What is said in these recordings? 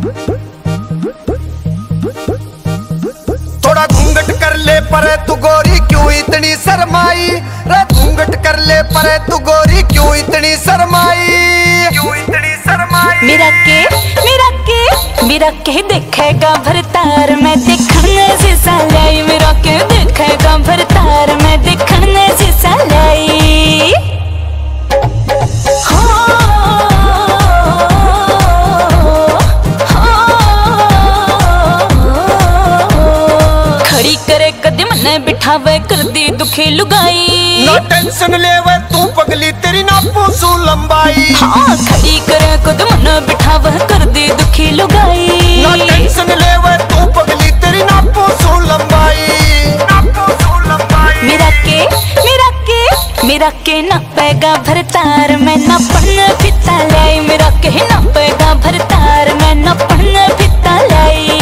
थोड़ा घूंघट कर ले पर तू गोरी क्यों इतनी शर्माई रे, घूंघट कर ले पर तू गोरी क्यों इतनी शर्माई, क्यों इतनी शर्माई। मेरा के देखेगा भरतार मैं देखने से सालाई, मेरा के देखेगा भरतार मैं देखने से सालाई। खड़ी करे कदम ने बिठावे कर दी दुखी लुगाई, ना टेंशन लेवे तू पगली तेरी ना पूछू लंबाई। हाँ खड़ी करे कदम ने बिठावे कर दी दुखी लुगाई, ना टेंशन लेवे तू पगली तेरी ना पूछू लंबाई, ना पूछू लंबाई। मेरा के ना पेगा भरतार मैं ना पढ़ने फिता लाई, मेरा के ना पेगा भरतार मैं ना पढ़ने फिता लाई।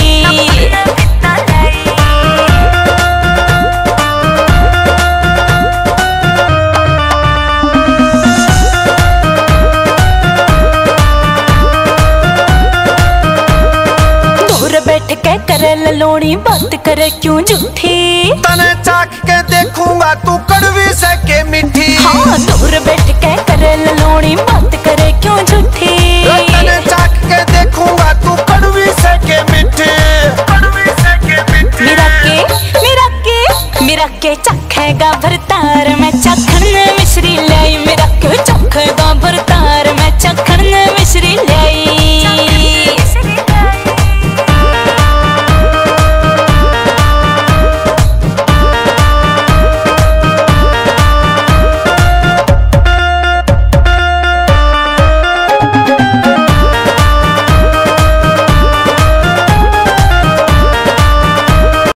बैठ के करे ललोनी बात करे क्यों झूठी, तने चाख के देखूंगा तू कड़वी से के मीठी। हाँ दूर बैठ